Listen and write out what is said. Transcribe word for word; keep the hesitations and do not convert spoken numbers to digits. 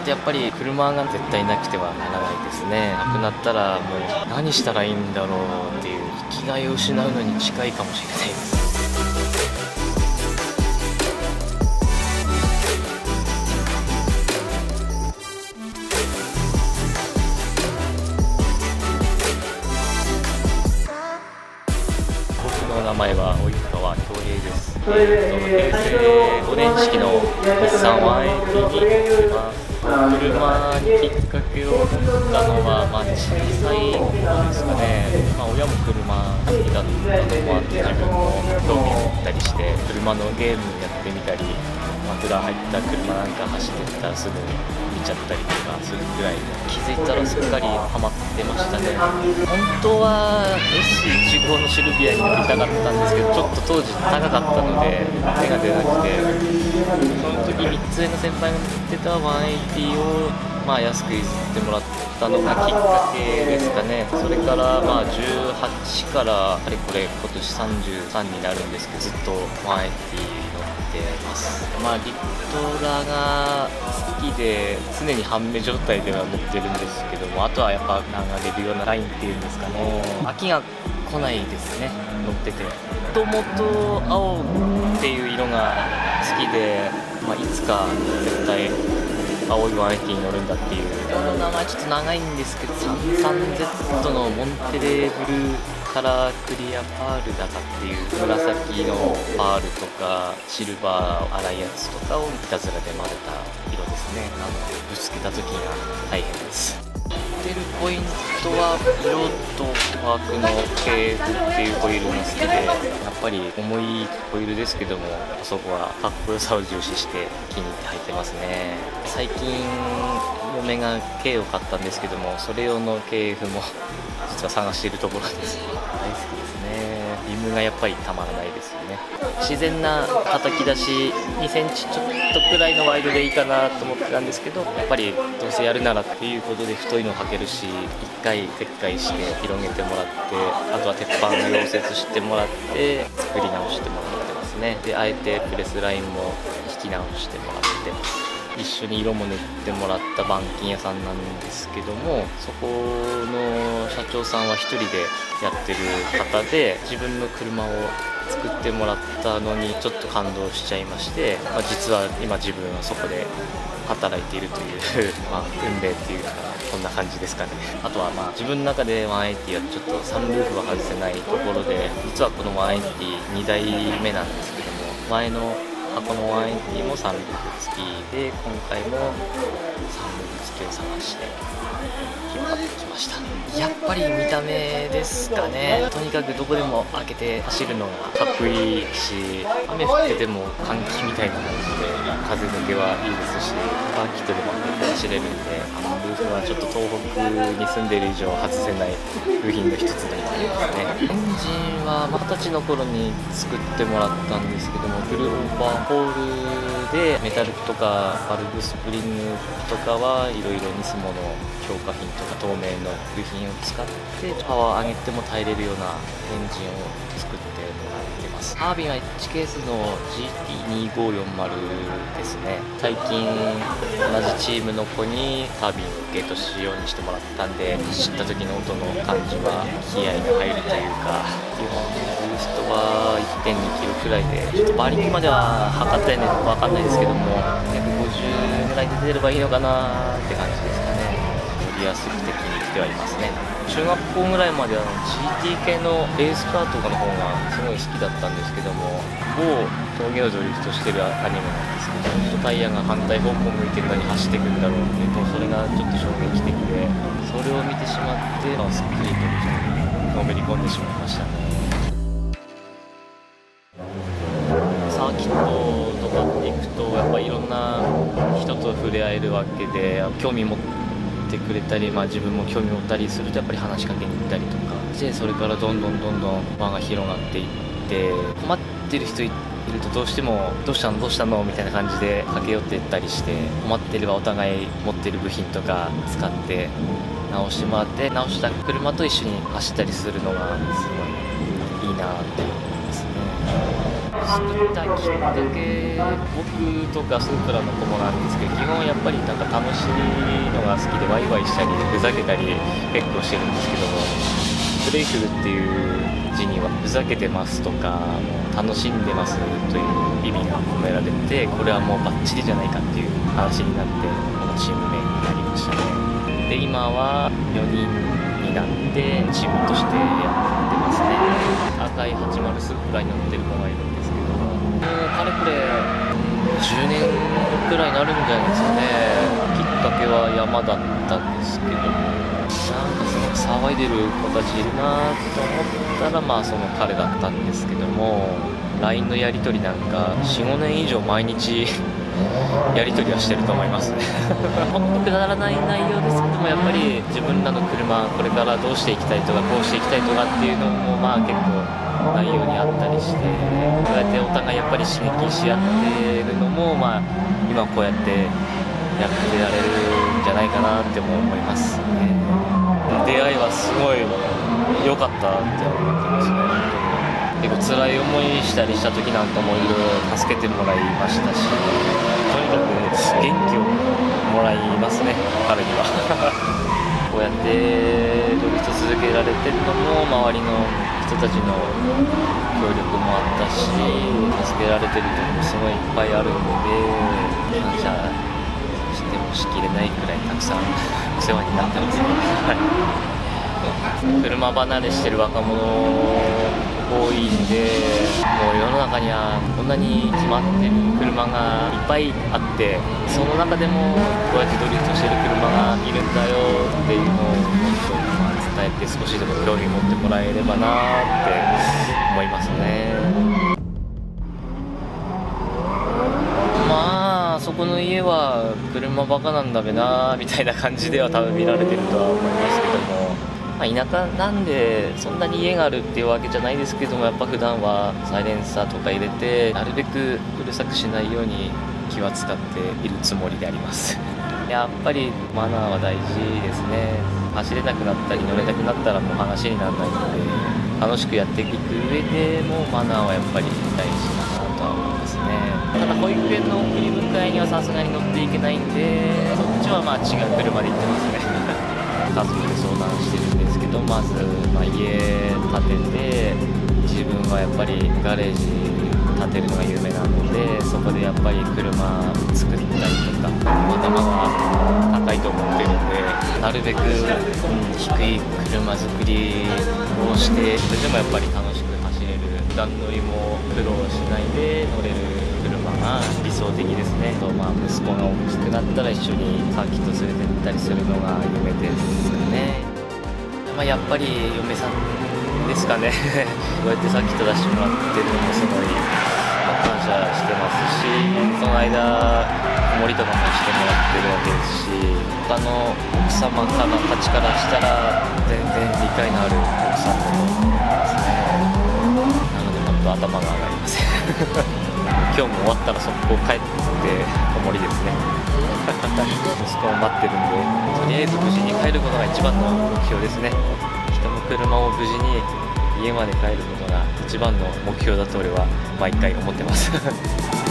ってやっぱり車が絶対なくてはならないですね。なくなったらもう何したらいいんだろうっていう生きがいを失うのに近いかもしれないです。僕の名前は及川恭平です。えー、平成ごねん式の日産ワンエイティーに乗ります。車にきっかけを持ったのは、まあ、小さい頃ですかね。まあ、親も車好きだったのもあって自分も興味を持ったりして車のゲームやってみたり、まあ、普段入った車なんか走ってったらすぐ見ちゃったりとかするぐらいで、気づいたらすっかりハマってましたね。本当は エスじゅうご のシルビアに乗りたかったんですけど、ちょっと当時高かったので手が出なくて、その時みっつ上の先輩が乗ってたワンエイティーをまあ安く譲ってもらったのがきっかけですかね。それからまあじゅうはちからあれこれ今年さんじゅうさんになるんですけど、ずっとワンエイティー乗ってます。まあリトラが好きで常に半目状態では乗ってるんですけども、あとはやっぱ流れるようなラインっていうんですかね、飽きが来ないですね、乗ってて。もともと青っていう色が好きで、まあ、いつか絶対青いワンエイティーに乗るんだっていう、この名前ちょっと長いんですけど さんじゅうさんゼット のモンテレブルーカラークリアパールだかっていう紫のパールとかシルバー粗いやつとかをいたずらで混ぜた色ですね。なのでぶつけた時が大変です。出るポイントは色とワークの ケーエフ っていうホイールが好きで、やっぱり重いホイールですけども、そこはかっこよさを重視して気に入って履いてますね。最近嫁が K を買ったんですけども、それ用の ケーエフ も実は探しているところです。大好きですね。リムがやっぱりたまらないですよね。自然な叩き出しにセンチちょっとくらいのワイドでいいかなと思ってたんですけど、やっぱりどうせやるならっていうことで太いのを履けるし、いっかい撤回して広げてもらって、あとは鉄板を溶接してもらって作り直してもらってますね。であえてプレスラインも引き直してもらってます。一緒に色も塗ってもらった板金屋さんなんですけども、そこの社長さんはひとりでやってる方で、自分の車を作ってもらったのにちょっと感動しちゃいまして、まあ、実は今自分はそこで働いているというまあ運命っていうか、こんな感じですかね。あとはまあ自分の中でワンエイティーはちょっとサンルーフは外せないところで、実はこのワンエイティーにだいめなんですけども、前の箱のワンエイティーもサンルーフ付きで、今回もサンルーフ付きを探して引っ張ってきました。やっぱり見た目ですかね。とにかくどこでも開けて走るのがかっこいいし、雨降ってても換気みたいな感じで風抜けはいいですし、バンキットでも走れるんで、あのルーフはちょっと東北に住んでいる以上外せない部品の一つでもありますね。エンジンは二十歳の頃に作ってもらったんですけども、グルーパーホールでメタルとかバルブスプリングとかはいろいろ偽物強化品とか透明の部品を使ってパワー上げても耐えれるようなエンジンを作ってもらってます。ハービーが エイチケーエス の ジーティーにごーよんまる ですね。最近同じチームの子にタービンをゲート仕様にしてもらったんで、走った時の音の感じは気合が入るというか、基本ブーストは いってんにキロくらいで、ちょっと馬力までは測ったよね分かんないですけども、ひゃくごじゅうぐらいで出ればいいのかなって感じですかね。乗りやすくて気に入ってはいますね。中学校ぐらいまでは ジーティー 系のレースカーとかの方がすごい好きだったんですけども、某峠をドリフトしてるアニメなんですけど、タイヤが反対方向向いてるのに走っていくんだろうっていう、それがちょっと衝撃的で、それを見てしまって、まあ、すっきりとのめり込んでしまいましたね。サーキットとか行くとやっぱりいろんな人と触れ合えるわけで、興味持ってくれたり、まあ、自分も興味持ったりするとやっぱり話しかけに行ったりとかして、それからどんどんどんどん輪が広がっていって、困ってる人いるとどうしてもどうしたのどうしたのみたいな感じで駆け寄っていったりして、困ってればお互い持ってる部品とか使って直してもらって、直した車と一緒に走ったりするのがすごいいいなって思いますね。作ったきっかけ、僕とかスープラの子もなんですけど、基本やっぱりなんか楽しみ好きでワイワイしたりふざけたり結構してるんですけども、プレイフルっていう字にはふざけてますとか楽しんでますという意味が込められて、これはもうバッチリじゃないかっていう話になってこのチーム名になりましたね。で今はよにんになってチームとしてやってますね。赤いはちじゅうスープラに乗ってる子がいるんですけども、もうかれこれじゅうねんくらいになるんじゃないですかね。きっかけは山だったんですけども、なんかすごく騒いでる子たちいるなと思ったら、まあその彼だったんですけども、 ライン のやり取りなんか よんごねん以上毎日やり取りはしてると思いますね本当くだらない内容ですけども、やっぱり自分らの車これからどうしていきたいとかこうしていきたいとかっていうのもまあ結構内容にあったりして、こうやってお互いやっぱり刺激し合ってるのも、まあ今こうやってやってられるんじゃないかなっても思いますね。出会いはすごい良かったって思ってますね。結構辛い思いしたりした時なんかもいろいろ助けてもらいましたし、とにかく元気をもらいますね、彼にはこうやってドリフト続けられてるのも周りの人たちの協力もあったし、助けられてるところもすごいいっぱいあるので、感謝してもしきれないくらいたくさんお世話になってますね車離れしてる若者多いんで、もう世の中にはこんなに決まってる車がいっぱいあって、その中でもこうやってドリフトしてる車がいるんだよっていうのをもっと伝えて、少しでも興味持ってもらえればなって思いますね。まあそこの家は車バカなんだべなみたいな感じでは多分見られてるとは思いますけども、まあ、田舎なんでそんなに家があるっていうわけじゃないですけども、やっぱ普段はサイレンサーとか入れてなるべくうるさくしないように気は使っているつもりでありますやっぱりマナーは大事ですね。走れなくなったり乗れなくなったらもう話にならないので、楽しくやっていく上でもマナーはやっぱり大事かなとは思いますね。ただ保育園の送り迎えにはさすがに乗っていけないんで、そっちはまあ違う車で行ってますね家族で相談してるんですけど、まず、まあ、家建てて、自分はやっぱりガレージ建てるのが有名なので、そこでやっぱり車作ったりとか、頭が高いと思ってるんで、なるべく、うん、低い車作りをして、それでもやっぱり楽しく走れる、普段乗りも苦労しないで乗れる車が理想的ですね。と、まあ、息子が大きくなったら一緒にサーキット連れて行ったりするのが夢ですね。まあ、やっぱり嫁さんですかねこうやってサーキット出してもらってるのもすごい感謝してますし、その間子守とかもしてもらってるわけですし、他の奥様からたちからしたら全然理解のある奥さんだと思いますね。なので本当頭が上がりません今日も終わったら速攻帰って子守ですね息子を待ってるんで、とりあえず無事に帰ることが一番の目標ですね。人の車を無事に家まで帰ることが一番の目標だと俺は毎回思ってます